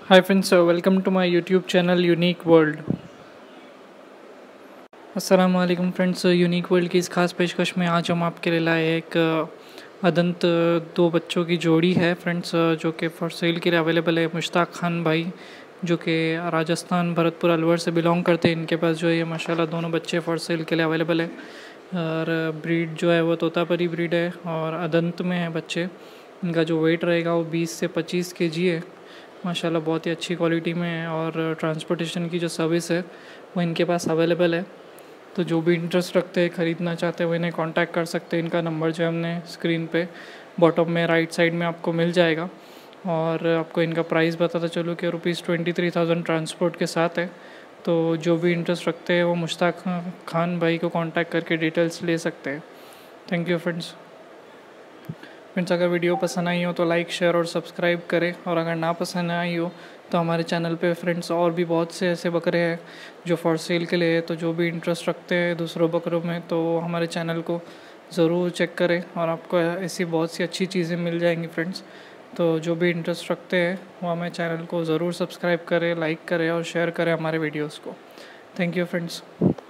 Hi friends, welcome to my YouTube channel unique world. अस्सलाम वालेकुम friends, unique world की इस खास पेशकश में आज हम आपके लिए लाए एक अदंत दो बच्चों की जोड़ी है फ्रेंड्स, जो कि फॉर सेल के लिए अवेलेबल है। मुश्ताक खान भाई जो कि राजस्थान भरतपुर अलवर से बिलोंग करते हैं, इनके पास जो है माशाल्लाह दोनों बच्चे फॉर सेल के लिए अवेलेबल है। और ब्रीड जो है वो तोतापरी ब्रीड है और अदंत में है बच्चे। इनका जो वेट रहेगा वो 20 से 25 केजी है। माशाल्लाह बहुत ही अच्छी क्वालिटी में है और ट्रांसपोर्टेशन की जो सर्विस है वो इनके पास अवेलेबल है। तो जो भी इंटरेस्ट रखते हैं, ख़रीदना चाहते हैं, वो इन्हें कांटेक्ट कर सकते हैं। इनका नंबर जो है हमने स्क्रीन पे बॉटम में राइट साइड में आपको मिल जाएगा। और आपको इनका प्राइस बताता चलूँ कि ₹23,000 ट्रांसपोर्ट के साथ है। तो जो भी इंटरेस्ट रखते हैं वो मुश्ताक खान भाई को कांटेक्ट करके डिटेल्स ले सकते हैं। Thank you friends. अगर वीडियो पसंद आई हो तो लाइक शेयर और सब्सक्राइब करें, और अगर ना पसंद आई हो तो हमारे चैनल पे फ्रेंड्स और भी बहुत से ऐसे बकरे हैं जो फॉर सेल के लिए है। तो जो भी इंटरेस्ट रखते हैं दूसरों बकरों में तो हमारे चैनल को ज़रूर चेक करें और आपको ऐसी बहुत सी अच्छी चीज़ें मिल जाएंगी फ्रेंड्स। तो जो भी इंटरेस्ट रखते हैं वो हमारे चैनल को ज़रूर सब्सक्राइब करें, लाइक करें और शेयर करें हमारे वीडियोज़ को। Thank you friends.